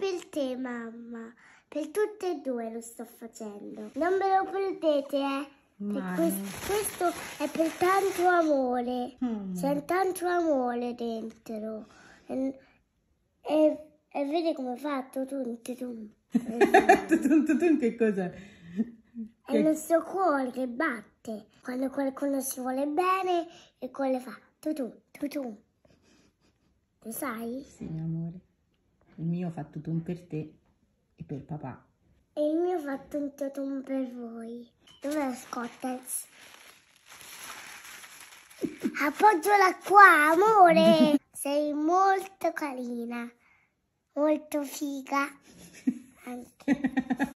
per te, mamma. Per tutte e due lo sto facendo. Non me lo perdete, questo è per tanto amore. C'è tanto amore dentro. E vedi come fa? Tutun. Tutun che cos'è? È il nostro cuore che batte. Quando qualcuno si vuole bene, il cuore fa tutun. Lo sai? Sì, amore. Il mio fa tutun per te e per papà. E il mio fa tutun per voi. Dov'è lo Scotters? Appoggiala qua, amore! Sei molto carina. Molto figa. Anche.